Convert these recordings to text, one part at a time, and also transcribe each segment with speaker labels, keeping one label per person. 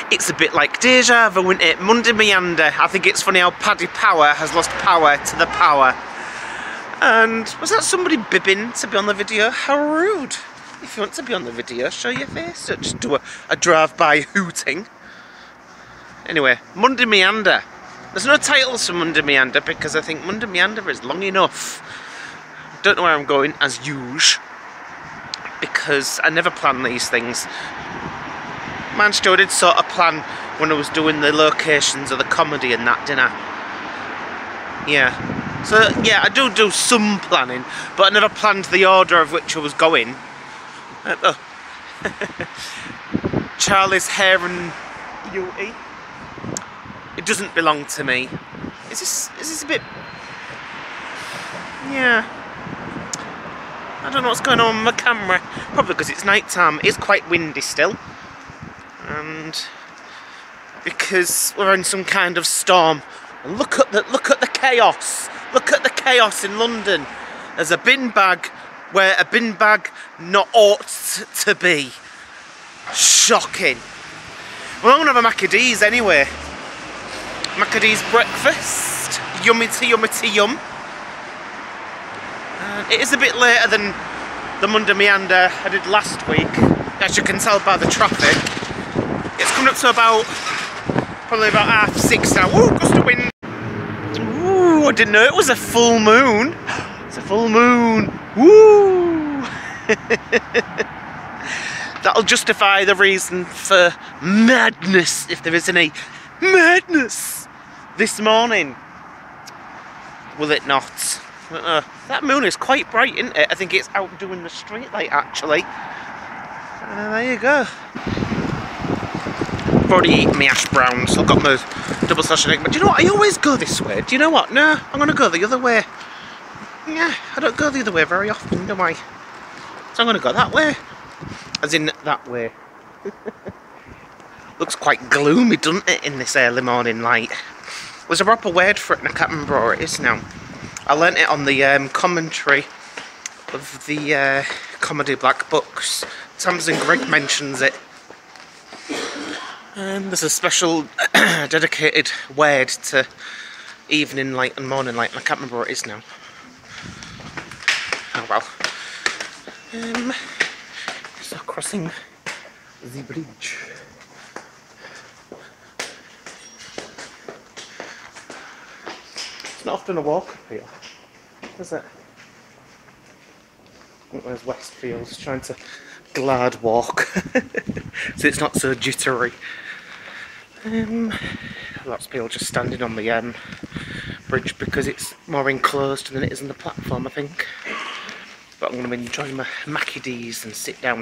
Speaker 1: It's a bit like deja vu, isn't it? Monday Meander. I think it's funny how Paddy Power has lost power to the power. And was that somebody bibbing to be on the video? How rude. If you want to be on the video, show your face. Don't just do a drive-by hooting. Anyway, Monday Meander. There's no titles for Monday Meander because I think Monday Meander is long enough. Don't know where I'm going, as usual, because I never plan these things. Man, I did sort of plan when I was doing the locations of the comedy and that, didn't I? Yeah. So, yeah, I do some planning, but I never planned the order of which I was going. Charlie's hair and beauty. It doesn't belong to me. Is this a bit... Yeah. I don't know what's going on with my camera. Probably because it's night time. It's quite windy still. And because we're in some kind of storm. And look at the chaos. Look at the chaos in London. There's a bin bag where a bin bag not ought to be. Shocking. Well, I'm gonna have a Maccadees anyway. Maccadees breakfast. Yummy to yum. It is a bit later than the Monday Meander I did last week, as you can tell by the traffic. It's coming up to probably about 6:30 now. Ooh, gust of wind. Ooh, I didn't know it was a full moon. It's a full moon. Woo! That'll justify the reason for madness, if there is any madness, this morning. Will it not? That moon is quite bright, isn't it? I think it's outdoing the street light, actually. There you go. I've already eaten my hash browns, so I've got my double sausage egg. But do you know what? I always go this way. Do you know what? No, I'm going to go the other way. Yeah, I don't go the other way very often, do I? So I'm going to go that way. As in, that way. Looks quite gloomy, doesn't it, in this early morning light? There's a proper word for it, and I can't remember what it is now. I learnt it on the commentary of the comedy Black Books. Tamsin Greg mentions it. There's a special dedicated word to evening light and morning light, and I can't remember what it is now. Oh well. So crossing the bridge. It's not often a walk up here, is it? I think there's Westfields trying to glad walk, so it's not so jittery. Lots of people just standing on the bridge because it's more enclosed than it is on the platform, I think. But I'm going to enjoy my Maccadees and sit down.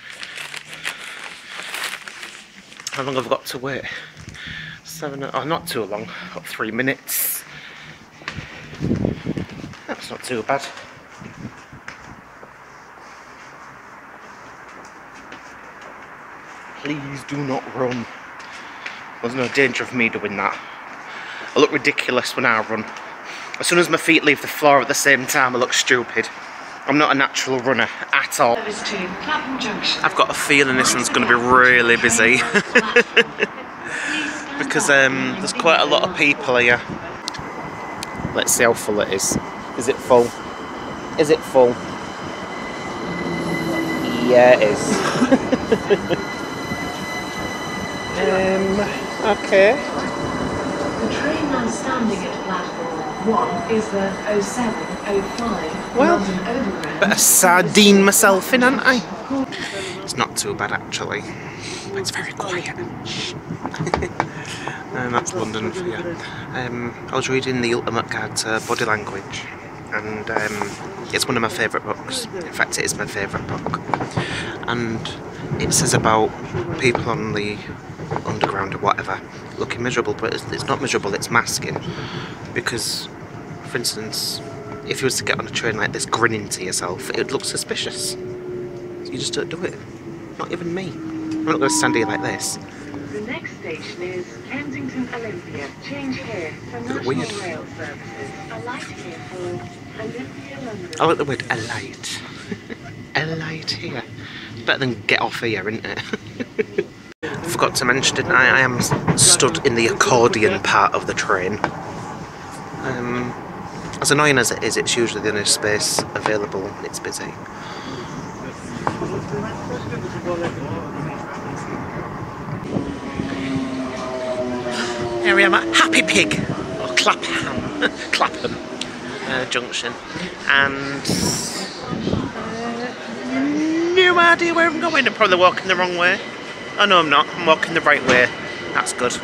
Speaker 1: How long have I got to wait? 7, oh, not too long, got 3 minutes. That's not too bad. Please do not run. There's no danger of me doing that. I look ridiculous when I run. As soon as my feet leave the floor at the same time, I look stupid. I'm not a natural runner at all. I've got a feeling this one's going to be really busy. Because there's quite a lot of people here. Let's see how full it is. Is it full? Is it full? Yeah, it is. Okay.
Speaker 2: The train now standing at platform 1 is the 0705
Speaker 1: well,
Speaker 2: London Overground.
Speaker 1: Better sardine myself in, haven't I? It's not too bad actually, but it's very quiet. And that's London for you. I was reading The Ultimate Guide to Body Language, and it's one of my favourite books. In fact, it is my favourite book. And it says about people on the underground or whatever looking miserable, but it's not miserable, it's masking. Because, for instance, if you was to get on a train like this grinning to yourself, it would look suspicious. You just don't do it. Not even me. I'm not going to stand here like this.
Speaker 2: The next station is Kensington Olympia. Change here for National
Speaker 1: Weird.
Speaker 2: Rail Services. Alight here for Olympia London.
Speaker 1: I like the word alight. Alight here. Better than get off here, isn't it? forgot to mention, didn't I? I am stood in the accordion part of the train. As annoying as it is, it's usually the only space available and it's busy. Here I am at Happy Pig, or Clapham Junction, and no idea where I'm going. I'm probably walking the wrong way. Oh no, I'm not. I'm walking the right way. That's good.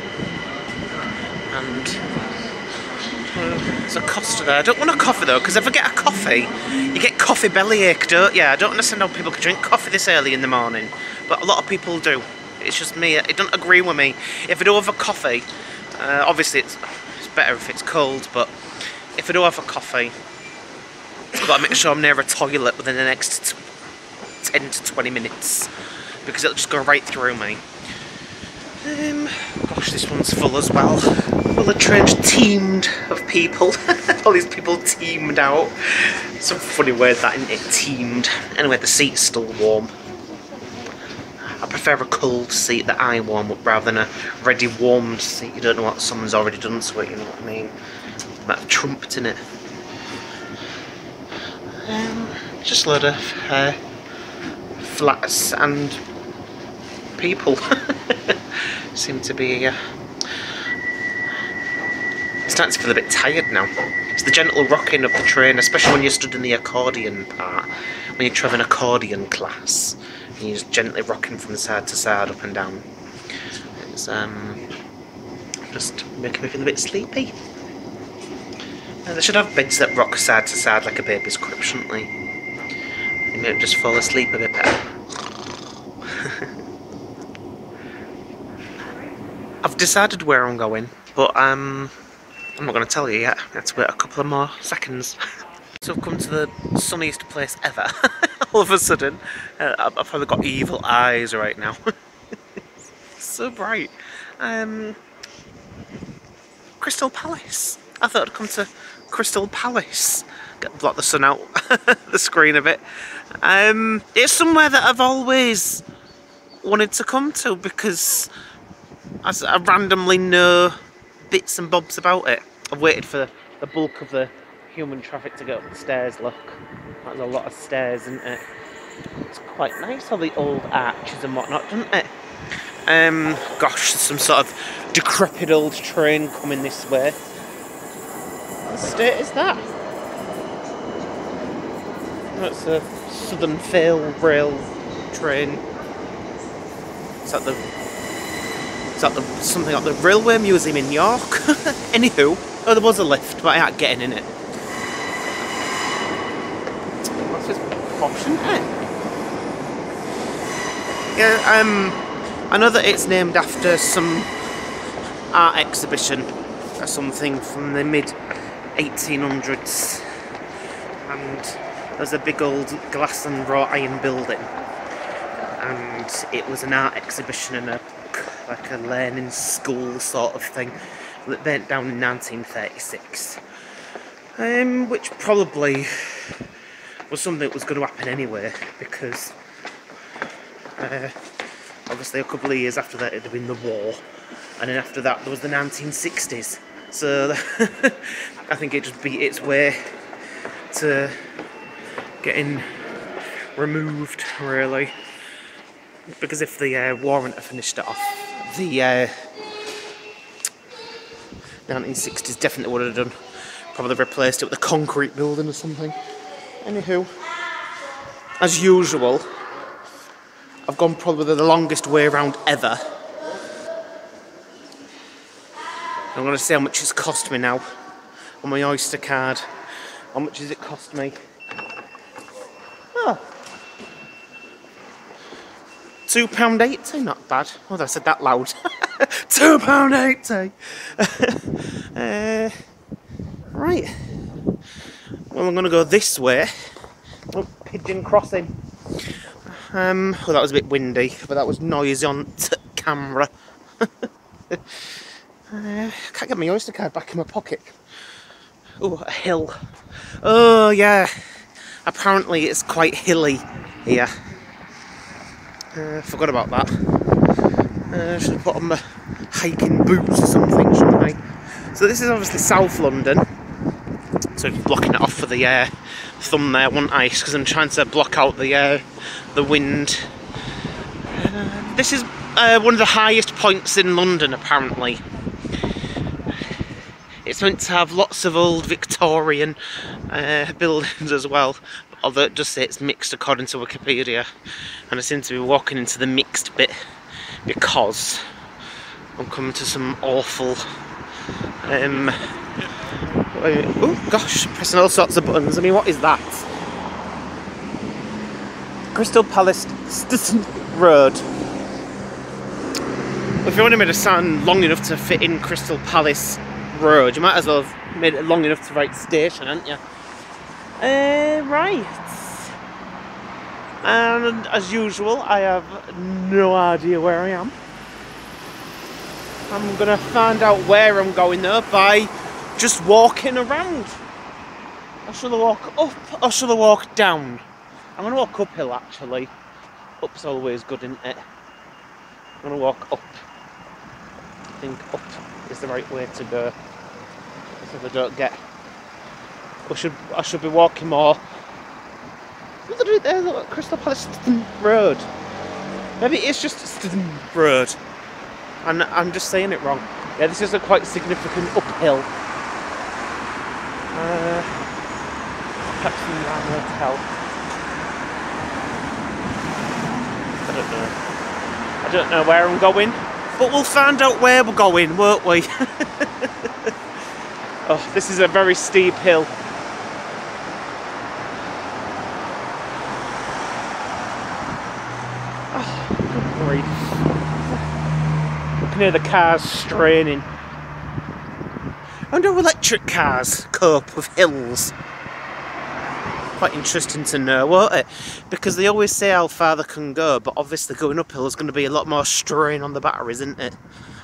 Speaker 1: And there's a Costa there. I don't want a coffee though, because if I get a coffee, you get coffee bellyache, don't you? I don't understand how people can drink coffee this early in the morning, but a lot of people do. It's just me. It doesn't agree with me. If I do have a coffee, obviously it's better if it's cold, but if I do have a coffee, I've got to make sure I'm near a toilet within the next 10 to 20 minutes, because it'll just go right through me. Gosh, this one's full as well. Well, the train's teamed of people. All these people teamed out. Some funny word that, isn't it? Teamed. Anyway, the seat's still warm. I prefer a cold seat that I warm up rather than a ready warmed seat. You don't know what someone's already done to it, you know what I mean? Might have trumped in it. Just a load of flats and people. Seem to be starting to feel a bit tired now. It's the gentle rocking of the train, especially when you're stood in the accordion part, when you're travelling accordion class, and you're just gently rocking from side to side, up and down. It's just making me feel a bit sleepy. They should have beds that rock side to side like a baby's crib, shouldn't they? You might just fall asleep a bit better. I've decided where I'm going, but I'm not going to tell you yet. I have to wait a couple of more seconds. So I've come to the sunniest place ever. All of a sudden, I've probably got evil eyes right now. It's so bright. Crystal Palace. I thought I'd come to Crystal Palace. Block the sun out the screen a bit. It's somewhere that I've always wanted to come to because I randomly know bits and bobs about it. I've waited for the bulk of the human traffic to go up the stairs, look. There's a lot of stairs, isn't it? It's quite nice, all the old arches and whatnot, doesn't it? Gosh, some sort of decrepit old train coming this way. What state is that? That's a Southern Fail Rail train. Is that something like the Railway Museum in York? Anywho, oh, there was a lift, but I ain't getting in it. That's just posh, isn't it? Yeah, I know that it's named after some art exhibition or something from the mid-1800s, and there's a big old glass and wrought iron building, and it was an art exhibition in like a learning school sort of thing that burnt down in 1936, which probably was something that was going to happen anyway, because obviously a couple of years after that it had been the war, and then after that there was the 1960s, so I think it just beat its way to getting removed, really, because if the war hadn't finished it off, the 1960s definitely would have done, probably replaced it with a concrete building or something. Anywho, as usual, I've gone probably the longest way around ever. I'm going to see how much it's cost me now on my Oyster card. How much has it cost me? Oh, £2.80, not bad. Oh, I said that loud. £2.80. Right. Well, I'm going to go this way. Oh, pigeon crossing. Well, that was a bit windy, but that was noisy on camera. Can't get my Oyster card back in my pocket. Oh, a hill. Oh, yeah. Apparently it's quite hilly here. Forgot about that. Should have put on my hiking boots or something, shouldn't I? So this is obviously South London. So blocking it off for the thumb there, wasn't I? Because I'm trying to block out the wind. This is one of the highest points in London, apparently. It's meant to have lots of old Victorian buildings as well, although it does say it's mixed according to Wikipedia. And I seem to be walking into the mixed bit because I'm coming to some awful oh gosh, pressing all sorts of buttons. I mean, what is that? Crystal Palace Road. If you only made a sound long enough to fit in Crystal Palace Road, you might as well have made it long enough to write station, hadn't you? Right. And as usual, I have no idea where I am. I'm gonna find out where I'm going though by just walking around. Or shall I walk up or shall I walk down? I'm gonna walk uphill actually. Up's always good, isn't it? I'm gonna walk up. I think up is the right way to go. If I don't get, I should be walking more. What did I do there? Look at Crystal Palace Road. Maybe it's just Road, and I'm just saying it wrong. Yeah, this is a quite significant uphill. Taxi and hotel. I don't know where I'm going, but we'll find out where we're going, won't we? Oh, this is a very steep hill. Oh, good grief. I can hear the cars straining. I wonder how electric cars cope with hills. Quite interesting to know, won't it? Because they always say how far they can go, but obviously going uphill is going to be a lot more strain on the batteries, isn't it?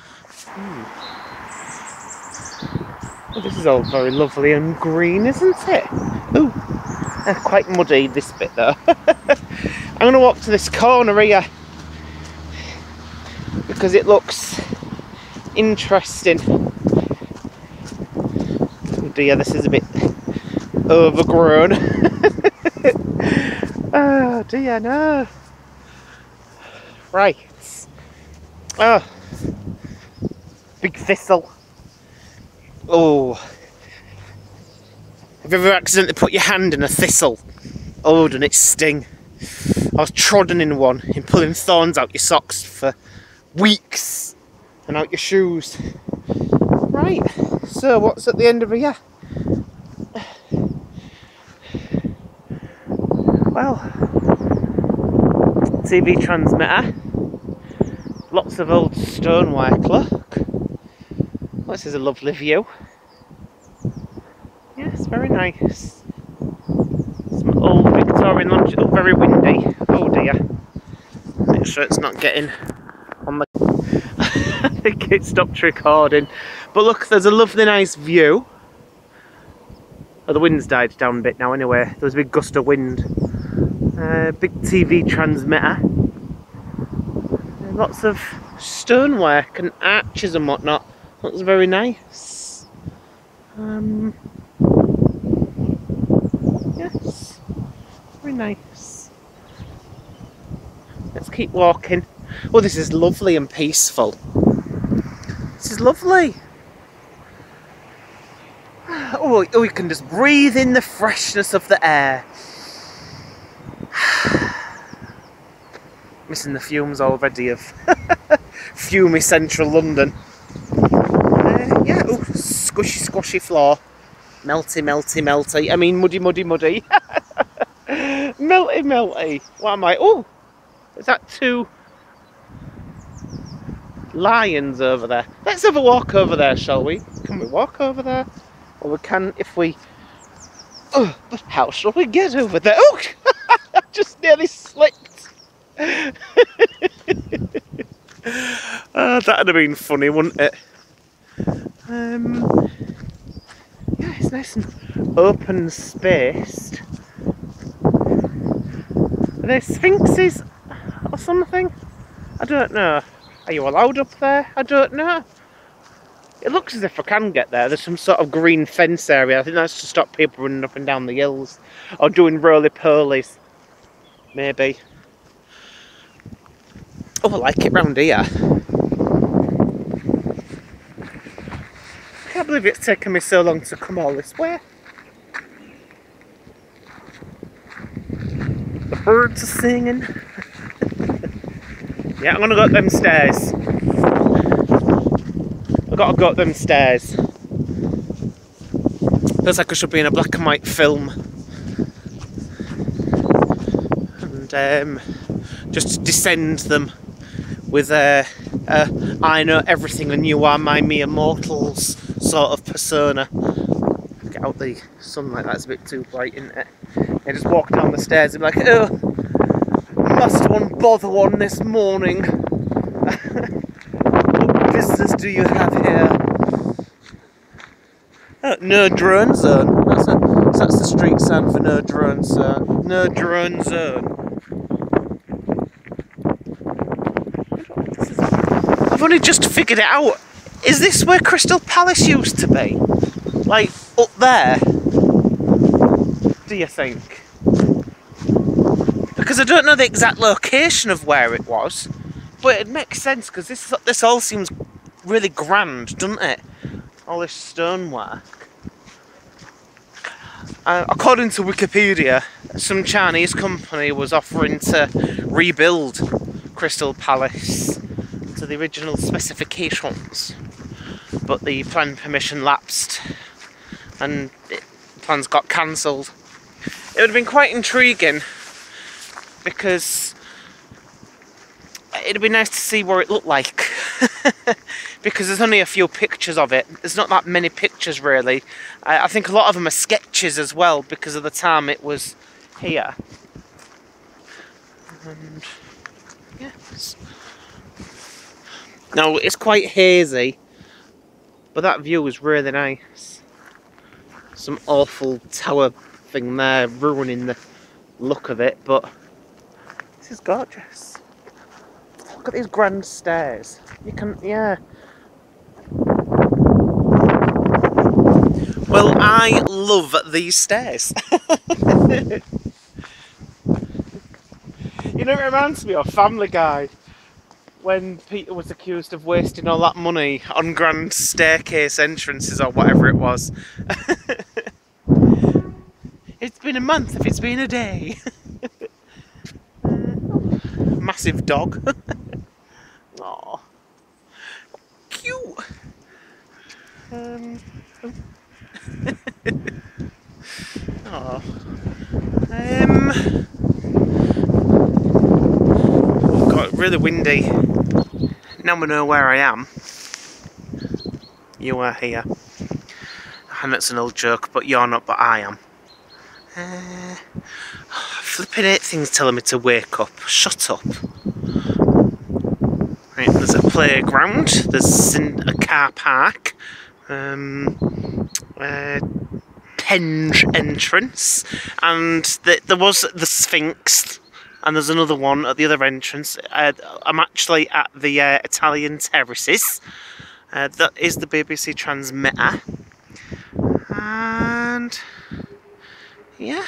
Speaker 1: Well, this is all very lovely and green, isn't it? Ooh, quite muddy this bit though. I'm going to walk to this corner here because it looks interesting. Oh dear, this is a bit overgrown. Oh dear, no. Right. Oh, big thistle. Oh, have you ever accidentally put your hand in a thistle? Oh, doesn't it sting? I was trodden in one, in pulling thorns out your socks for weeks and out your shoes. Right, so what's at the end of here? Well, TV transmitter, lots of old stonework, look. Oh, this is a lovely view. Yes, very nice. Some old Victorian lunch. Oh, very windy. Oh dear. Make sure it's not getting on the... I think it stopped recording. But look, there's a lovely nice view. Oh, the wind's died down a bit now anyway. There was a big gust of wind. Big TV transmitter. Lots of stonework and arches and whatnot. Looks very nice. Yes, very nice. Let's keep walking. Oh, this is lovely and peaceful. This is lovely. Oh, we can just breathe in the freshness of the air. Missing the fumes already of fumey central London. Yeah, oh, squishy, squashy floor. Melty, melty, melty. I mean, muddy, muddy, muddy. Melty, melty. What am I? Oh, is that two lions over there? Let's have a walk over there, shall we? Can we walk over there? Or we can if we... Oh, but how shall we get over there? Oh, I just nearly slipped. That'd have been funny, wouldn't it? Yeah, it's nice and open spaced. Are they sphinxes or something? I don't know. Are you allowed up there? I don't know. It looks as if I can get there. There's some sort of green fence area. I think that's to stop people running up and down the hills. Or doing roly-polies. Maybe. Oh, I like it round here. I can't believe it's taken me so long to come all this way. The birds are singing. Yeah, I'm gonna go up them stairs. I've got to go up them stairs. Feels like I should be in a black and white film. And just descend them with I know everything and you are my mere mortals sort of persona. Get out the sunlight, that's a bit too bright, isn't it? And just walk down the stairs and be like, oh, must one bother one this morning? What business do you have here? Oh, no drone zone. That's the street sign for no drone zone. No drone zone. I've only just figured it out. Is this where Crystal Palace used to be? Like, up there? Do you think? Because I don't know the exact location of where it was. But it makes sense, because this all seems really grand, doesn't it? All this stonework. According to Wikipedia, some Chinese company was offering to rebuild Crystal Palace to the original specifications, but the plan permission lapsed and plans got cancelled. It would have been quite intriguing because it'd be nice to see what it looked like. Because there's only a few pictures of it. There's not that many pictures really. I think a lot of them are sketches as well because of the time it was here. And yeah. Now it's quite hazy, but that view is really nice. Some awful tower thing there ruining the look of it, but this is gorgeous. Look at these grand stairs. You can, yeah. Well, I love these stairs. You know, it reminds me of Family Guy, when Peter was accused of wasting all that money on grand staircase entrances or whatever it was. It's been a month if it's been a day. Massive dog. Aww. Cute. Oh. Got really windy. Now we know where I am. You are here. And it's an old joke, but you're not, but I am. Flipping 8 things telling me to wake up. Shut up. Right, there's a playground, there's a car park, Penge entrance, and there was the Sphinx, and there's another one at the other entrance. I'm actually at the Italian terraces. That is the BBC transmitter, and yeah,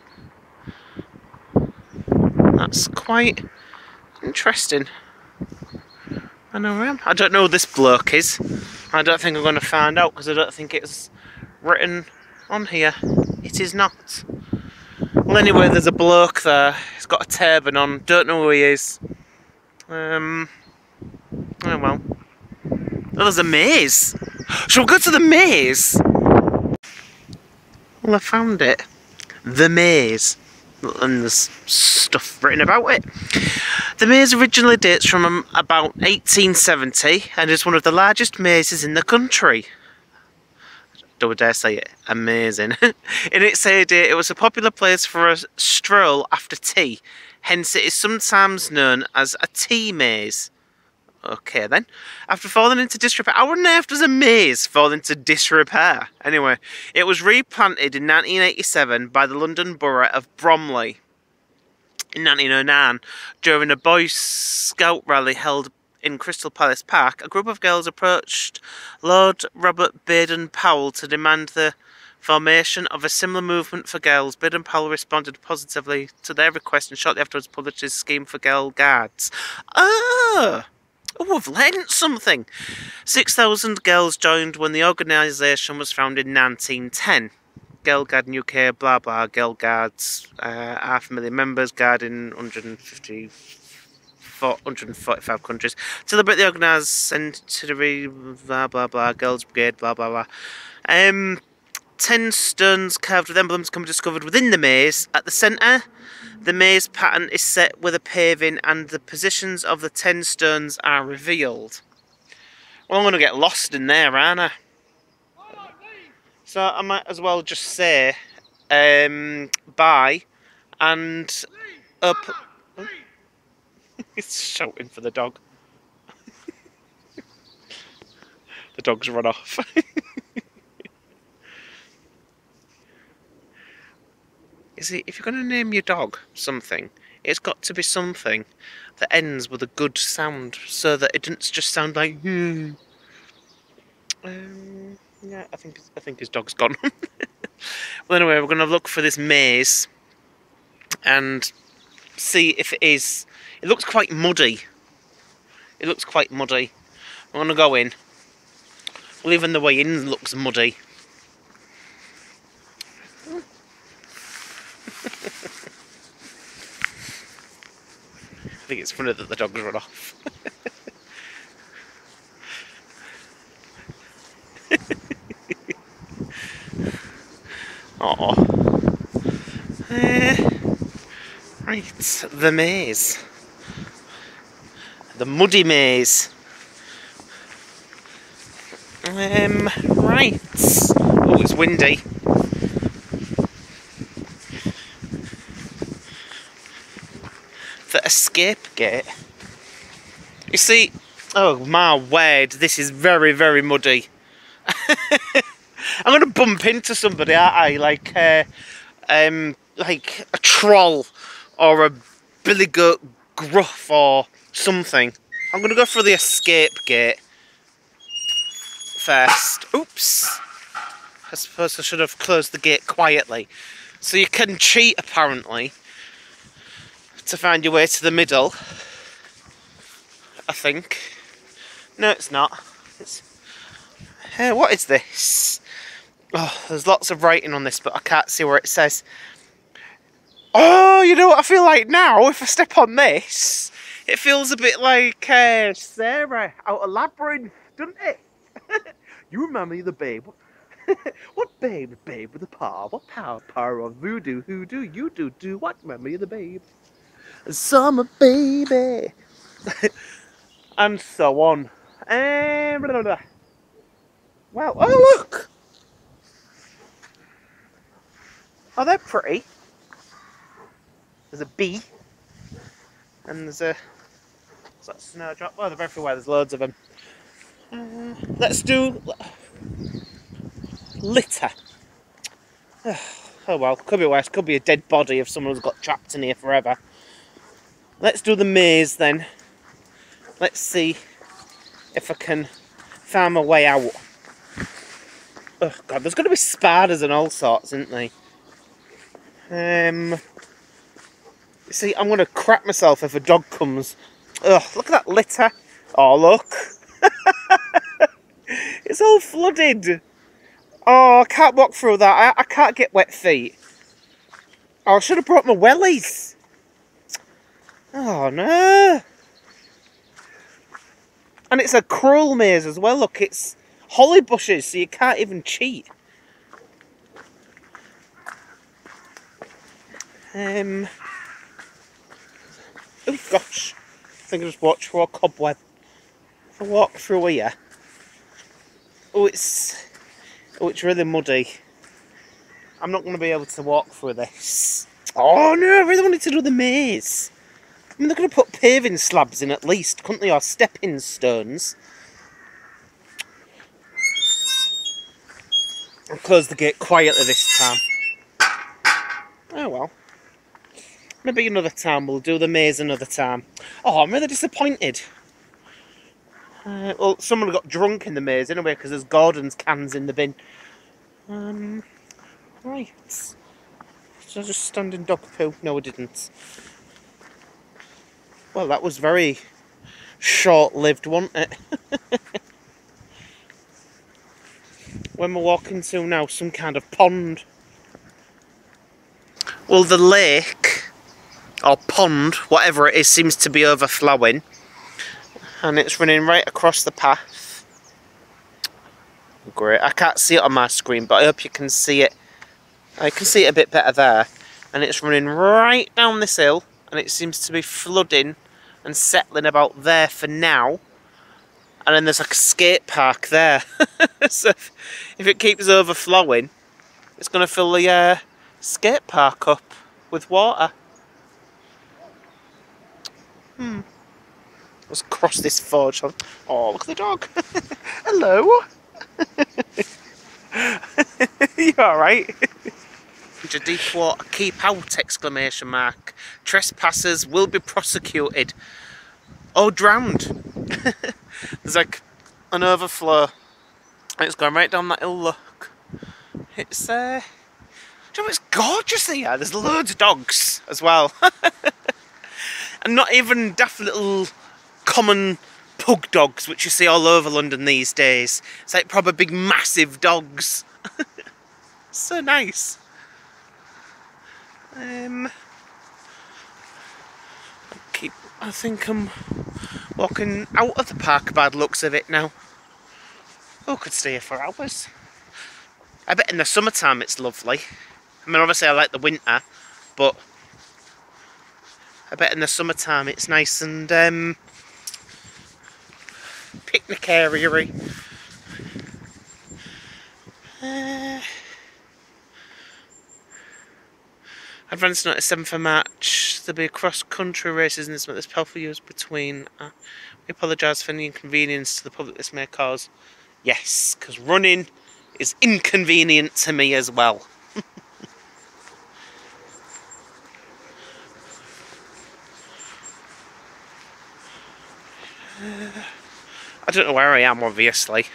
Speaker 1: that's quite interesting. I know where I am. I don't know who this bloke is. I don't think I'm going to find out because I don't think it's written on here. It is not. Well, anyway, there's a bloke there. He's got a turban on. Don't know who he is. Oh well. Oh, there's a maze. Shall we go to the maze? Well, I found it. The maze. And there's stuff written about it. The maze originally dates from about 1870 and is one of the largest mazes in the country. Don't dare say it. Amazing. In its heyday, it was a popular place for a stroll after tea. Hence, it is sometimes known as a tea maze. Okay then. After falling into disrepair, how on earth does a maze fall into disrepair? Anyway, it was replanted in 1987 by the London Borough of Bromley. In 1909, during a Boy Scout rally held in Crystal Palace Park, a group of girls approached Lord Robert Baden-Powell to demand the formation of a similar movement for girls. Baden-Powell responded positively to their request and shortly afterwards published his scheme for girl guards. Oh, we've learned something. 6,000 girls joined when the organisation was founded in 1910. Girl Guard in UK, blah blah, Girl Guards, 500,000 members, guarding 145 countries. To celebrate the organised centenary, blah blah blah, Girls Brigade, blah blah blah. 10 stones carved with emblems can be discovered within the maze. At the centre, the maze pattern is set with a paving and the positions of the 10 stones are revealed. Well, I'm going to get lost in there, aren't I? So I might as well just say bye and up. Oh. He's shouting for the dog. The dog's run off. You see, if you're going to name your dog something, it's got to be something that ends with a good sound so that it doesn't just sound like yeah, I think his dog's gone. Well, anyway, we're going to look for this maze and see if it is. It looks quite muddy. It looks quite muddy. I'm going to go in. Well, even the way in looks muddy. I think it's funny that the dog's run off. Oh, right, the maze, the muddy maze. Right. Oh, it's windy. The escape gate. You see, oh my word, this is very, very muddy. I'm going to bump into somebody, aren't I? Like a troll or a billy goat gruff or something. I'm going to go for the escape gate first. Oops. I suppose I should have closed the gate quietly. So you can cheat, apparently, to find your way to the middle. I think. No, it's not. It's... what is this? Oh, there's lots of writing on this, but I can't see where it says. Oh, you know what I feel like now? If I step on this, it feels a bit like Sarah out of Labyrinth, doesn't it? You remind me of the babe. What babe? Babe with a paw. What power of voodoo? Who do you do? What? Remind me of the babe. Summer baby. And so on. Well, oh look! Oh, they're pretty. There's a bee. And there's a... What's that, snowdrop? Oh, they're everywhere, there's loads of them. Let's do... litter. Oh well, could be worse. Could be a dead body if someone's got trapped in here forever. Let's do the maze then. Let's see if I can find my way out. Oh god, there's going to be spiders and all sorts, isn't there? See, I'm going to crap myself if a dog comes. Ugh, look at that litter. Oh, look. It's all flooded. Oh, I can't walk through that. I can't get wet feet. Oh, I should have brought my wellies. Oh, no. And it's a cruel maze as well. Look, it's holly bushes, so you can't even cheat. Oh, gosh. I think I just walked through a cobweb. If I walk through here. Oh, it's really muddy. I'm not going to be able to walk through this. Oh no, I really wanted to do the maze. I mean, they're going to put paving slabs in at least, couldn't they? Or stepping stones. I'll close the gate quietly this time. Oh well. Maybe another time, we'll do the maze another time. Oh, I'm really disappointed. Well, someone got drunk in the maze anyway, because there's Gordon's cans in the bin. Right. So I just stand in dog poo? No, I didn't. Well, that was very short-lived, wasn't it? When we're walking to now, some kind of pond. Well, the lake, or pond, whatever it is, seems to be overflowing. And it's running right across the path. Great. I can't see it on my screen, but I hope you can see it. I can see it a bit better there. And it's running right down this hill, and it seems to be flooding and settling about there for now. And then there's like a skate park there. So if it keeps overflowing, it's going to fill the skate park up with water. Let's cross this forge. Oh, look at the dog. Hello. You alright? To deep water, keep out! Exclamation mark. Trespassers will be prosecuted. Oh, drowned. There's like an overflow. And it's going right down that hill, look. It's do you know, it's gorgeous here. There's loads of dogs as well. And not even daft little common pug dogs which you see all over London these days. It's like proper big massive dogs. So nice. I think I'm walking out of the park by the looks of it now. Oh, could stay here for hours. I bet in the summertime it's lovely. I mean, obviously I like the winter, but I bet in the summertime it's nice and picnic area-y. Advance notice 7th of March. There'll be cross-country races in this month. There's powerful use between. We apologise for any inconvenience to the public this may cause. Yes, because running is inconvenient to me as well. I don't know where I am, obviously.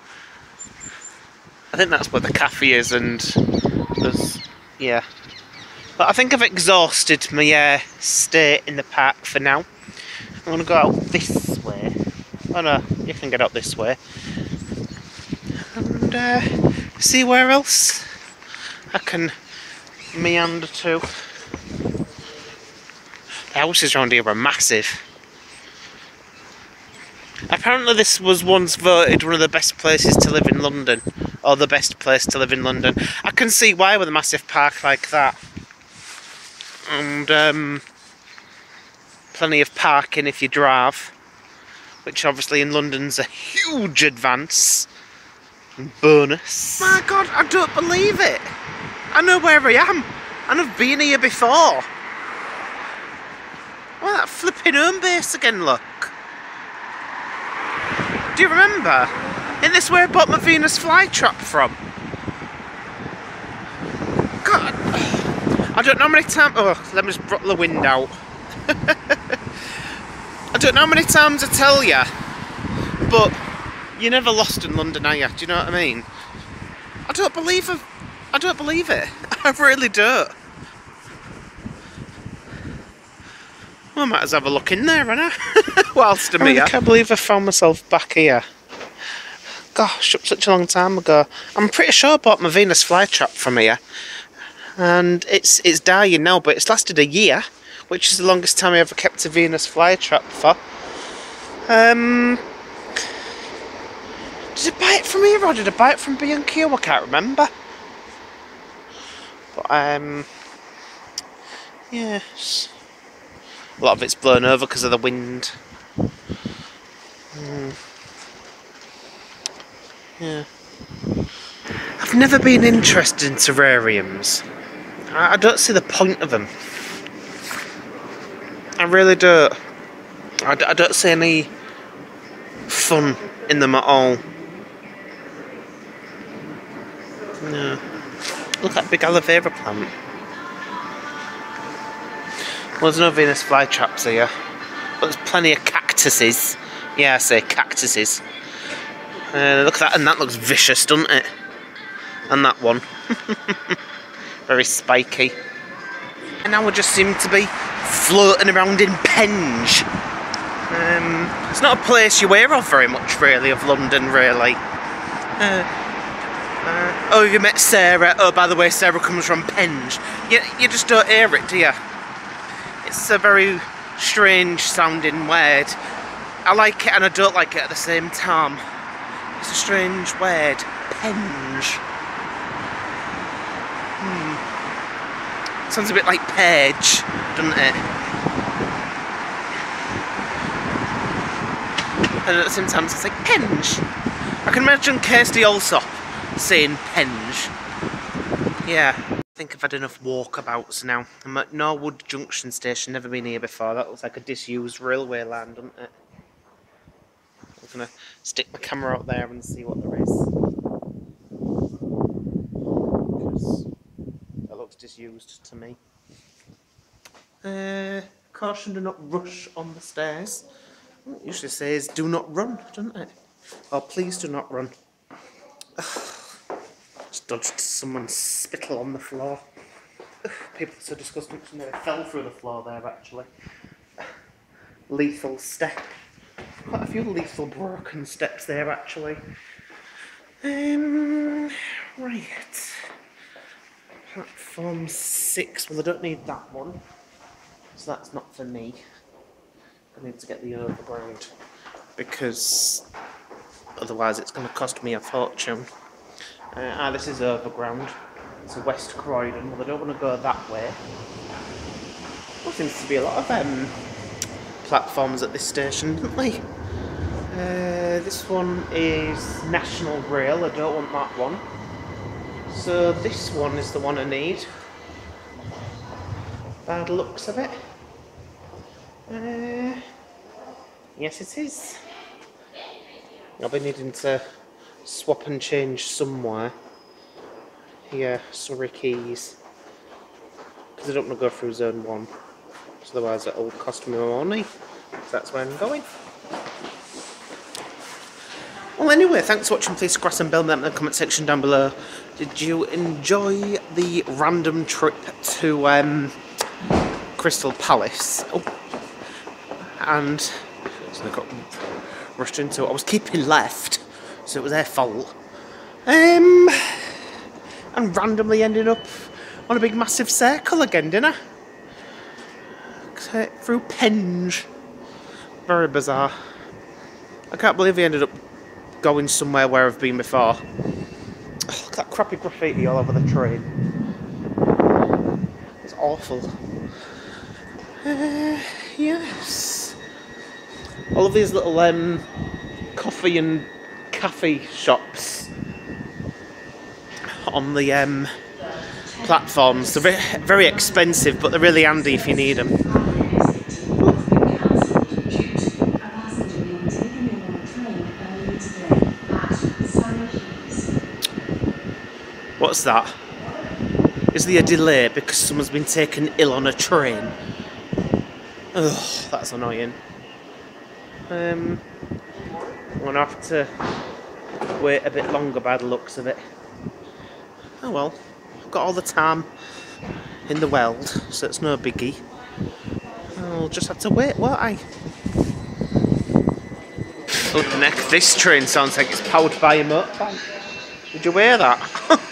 Speaker 1: I think that's where the cafe is, and there's, yeah. But I think I've exhausted my stay in the park for now. I'm going to go out this way. Oh no, you can get out this way. And see where else I can meander to. The houses around here are massive. Apparently this was once voted one of the best places to live in London. Or the best place to live in London. I can see why with a massive park like that. And plenty of parking if you drive, which obviously in London's a huge advance and bonus. My God, I don't believe it. I know where I am, and I've been here before. Well, that flipping home base again, look. Do you remember? Isn't this where I bought my Venus flytrap from? God. I don't know how many times. Oh, let me just rock the wind out. I don't know how many times I tell you, but you're never lost in London, are you? Do you know what I mean? I don't believe it. I really don't. Well, I might as well have a look in there, innit? Whilst I'm here. I can't believe I found myself back here. Gosh, such a long time ago. I'm pretty sure I bought my Venus flytrap from here. And it's dying now, but it's lasted a year, which is the longest time I ever kept a Venus flytrap for. Did I buy it from here or did I buy it from B&Q? I can't remember. But yes, a lot of it's blown over because of the wind. Yeah. I've never been interested in terrariums. I don't see the point of them. I really don't. I don't see any fun in them at all. No. Look at that big aloe vera plant. Well, there's no Venus flytraps here, but there's plenty of cactuses Yeah, I say cactuses. Look at that, and that looks vicious, doesn't it? And that one. Very spiky. And now we just seem to be floating around in Penge. It's not a place you hear of very much, really, of London, really. Oh, you met Sarah. Oh, by the way, Sarah comes from Penge. You just don't hear it, do you? It's a very strange sounding word. I like it and I don't like it at the same time. It's a strange word. Penge. Sounds a bit like Page, doesn't it? And at the same time it's like Penge. I can imagine Kirsty Allsop saying Penge. Yeah. I think I've had enough walkabouts now. I'm at Norwood Junction Station, never been here before. That looks like a disused railway line, doesn't it? I'm gonna stick my camera out there and see what there is. Because that looks disused to me. Caution, do not rush on the stairs. It usually says do not run, doesn't it? Or please do not run. Just dodged someone's spittle on the floor. People are so disgusting. They fell through the floor there, actually. Lethal step. Quite a few lethal broken steps there, actually. Right. Platform 6. Well, I don't need that one. So that's not for me. I need to get the overground. Because otherwise it's going to cost me a fortune. This is overground. It's a West Croydon. Well, I don't want to go that way. There seems to be a lot of platforms at this station, don't they? This one is National Rail. I don't want that one. So this one is the one I need. By the looks of it. Yes, it is. I'll be needing to swap and change somewhere. Here, Surrey Quays. Because I don't want to go through Zone 1. So otherwise it'll cost me more money. So that's where I'm going. Well, anyway, thanks for watching. Please scratch and bell them in the comment section down below. Did you enjoy the random trip to Crystal Palace? Oh. And so I got rushed into it. I was keeping left, so it was their fault. And randomly ended up on a big massive circle again, didn't I? Through Penge. Very bizarre. I can't believe he ended up going somewhere where I've been before. Oh, look at that crappy graffiti all over the train. It's awful. Yes. All of these little coffee and cafe shops on the platforms. They're very expensive, but they're really handy if you need them. What's that? Is there a delay because someone's been taken ill on a train? Ugh, that's annoying. I'm gonna have to wait a bit longer by the looks of it. Oh well, I've got all the time in the world, so it's no biggie. I'll just have to wait, won't I? Flipping heck, this train sounds like it's powered by a motorbike. Did you hear that?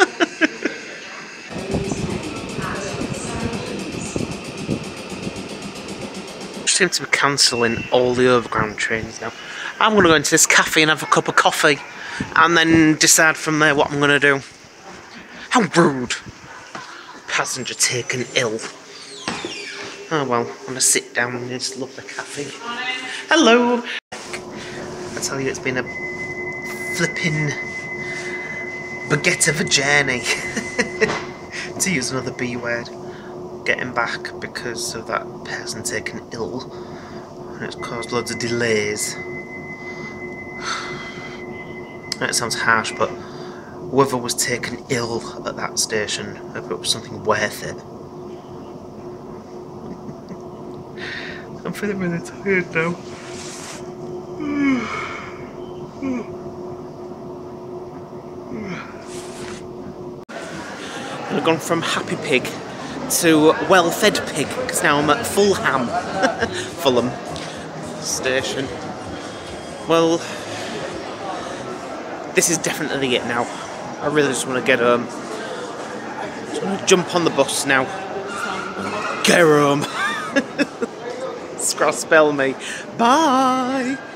Speaker 1: Seem to be cancelling all the overground trains now. I'm going to go into this cafe and have a cup of coffee and then decide from there what I'm going to do. How rude. Passenger taken ill. Oh well, I'm going to sit down in this lovely cafe. Hello. I tell you, it's been a flipping baguette of a journey. To use another B word. Getting back because of that person taken ill, and it's caused loads of delays. That sounds harsh, but whoever was taken ill at that station, I hope it was something worth it. I'm feeling really tired now. I've gone from happy pig to well-fed pig, because now I'm at Fulham. Fulham station. Well, this is definitely it now. I really just want to get home. Just want to jump on the bus now. Get home. Scroll spell me. Bye.